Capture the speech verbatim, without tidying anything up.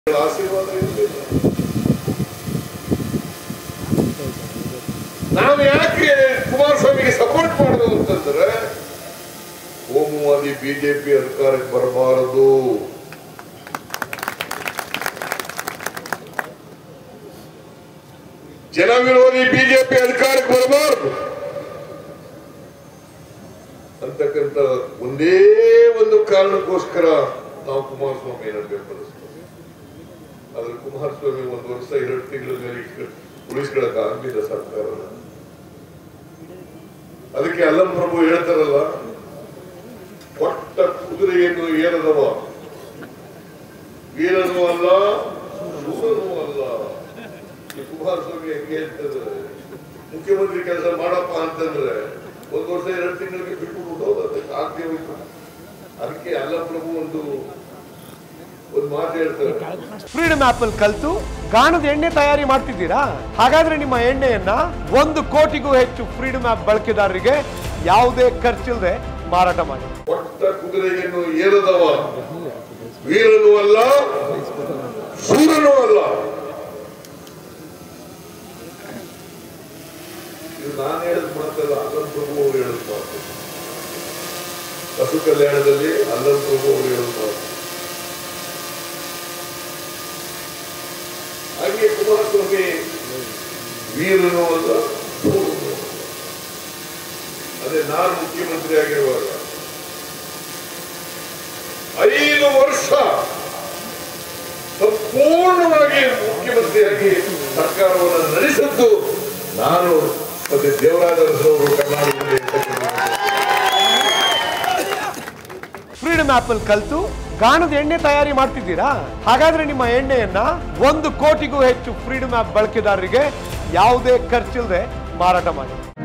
ಆಶೀರ್ವಾದ ಇರಲಿಲ್ಲ. ನಾವು ಯಾಕೆ ಕುಮಾರಸ್ವಾಮಿಗೆ ಸಪೋರ್ಟ್ ಮಾಡೋದು ಅಂತಂದ್ರೆ ಕೋಮುವಾದಿ ಬಿಜೆಪಿ ಅಧಿಕಾರಕ್ಕೆ ಬರಬಾರದು, ಜನ ವಿರೋಧಿ ಬಿಜೆಪಿ ಅಧಿಕಾರಕ್ಕೆ ಬರಬಾರದು ಅಂತಕ್ಕಂಥ ಒಂದೇ ಒಂದು ಕಾರಣಕ್ಕೋಸ್ಕರ ನಾವು ಕುಮಾರಸ್ವಾಮಿಯನ್ನು ಬೆಂಬಲಿಸ್ತೇವೆ. ಆದ್ರೆ ಕುಮಾರಸ್ವಾಮಿ ಒಂದು ವರ್ಷ ಎರಡು ತಿಂಗಳ ಮೇಲೆ ಉಳಿಸ್ಕೊಳಕ್ ಆಗ್ಲಿಲ್ಲ ಸರ್ಕಾರ. ಅದಕ್ಕೆ ಅಲ್ಲಂ ಪ್ರಭು ಹೇಳ್ತಾರಲ್ಲ, ಕೊಟ್ಟ ಕುದುರೆಯನ್ನು ಏರದವ ವೀರನೂ ಅಲ್ಲ ಶೂರನೂ ಅಲ್ಲ. ಕುಮಾರಸ್ವಾಮಿ ಹೆಂಗೆ ಹೇಳ್ತಾರೆ, ಮುಖ್ಯಮಂತ್ರಿ ಕೆಲಸ ಮಾಡಪ್ಪ ಅಂತಂದ್ರೆ ಒಂದು ವರ್ಷ ಎರಡು ತಿಂಗಳಿಗೆ ಬಿಟ್ಬಿಟ್ಟು ಅದಕ್ಕೆ ಆಗದೆ ಹೋಯ್ತು. ಅದಕ್ಕೆ ಅಲ್ಲಂ ಪ್ರಭು ಒಂದು ಒಂದು ಮಾತು ಹೇಳ್ತಾರೆ, ಫ್ರೀಡಮ್ ಆಪ್ ಅಲ್ಲಿ ಕಲ್ತು ಗಾಣದ ಎಣ್ಣೆ ತಯಾರಿ ಮಾಡ್ತಿದ್ದೀರಾ? ಹಾಗಾದ್ರೆ ನಿಮ್ಮ ಎಣ್ಣೆಯನ್ನ ಒಂದು ಕೋಟಿಗೂ ಹೆಚ್ಚು ಫ್ರೀಡಮ್ ಆಪ್ ಬಳಕೆದಾರರಿಗೆ ಯಾವುದೇ ಖರ್ಚಿಲ್ಲದೆ ಮಾರಾಟ ಮಾಡಿ. ಕೊಟ್ಟ ಕುದುರೆಯನ್ನು ಏರದವ ವೀರನೂ ಅಲ್ಲ ಶೂರನೂ ಅಲ್ಲ. ಇದು ನಾನು ಹೇಳಿದ ಮಾತಲ್ಲ, ಅಲ್ಲಂ ಪ್ರಭು ಅವರು ಹೇಳಿದ ಮಾತು. ಪಶು ಕಲ್ಯಾಣದಲ್ಲಿ ಅಲ್ಲಂ ಪ್ರಭು ಅವರು ಹೇಳಿದ ಮಾತು. ಹಾಗೆ ಕುಮಾರಸ್ವಾಮಿ ವೀರನೂ ಅಲ್ಲ ಶೂರನೂ ಅಲ್ಲ. ಅದೇ ನಾನು ಮುಖ್ಯಮಂತ್ರಿ ಆಗಿರುವಾಗ ಐದು ವರ್ಷ ಸಂಪೂರ್ಣವಾಗಿ ಮುಖ್ಯಮಂತ್ರಿಯಾಗಿ ಸರ್ಕಾರವನ್ನು ನಡೆಸಿದ್ದು ನಾನು ಮತ್ತೆ ದೇವರಾಜ ಅರಸು ಕರ್ನಾಟಕದಲ್ಲಿ. ಫ್ರೀಡಮ್ ಆಪ್ ಅಲ್ಲಿ ಕಲ್ತು ಗಾಣದ ಎಣ್ಣೆ ತಯಾರಿ ಮಾಡ್ತಿದ್ದೀರಾ? ಹಾಗಾದ್ರೆ ನಿಮ್ಮ ಎಣ್ಣೆಯನ್ನ ಒಂದು ಕೋಟಿಗೂ ಹೆಚ್ಚು ಫ್ರೀಡಮ್ ಆಪ್ ಬಳಕೆದಾರರಿಗೆ ಯಾವುದೇ ಖರ್ಚಿಲ್ಲದೆ ಮಾರಾಟ ಮಾಡಿ.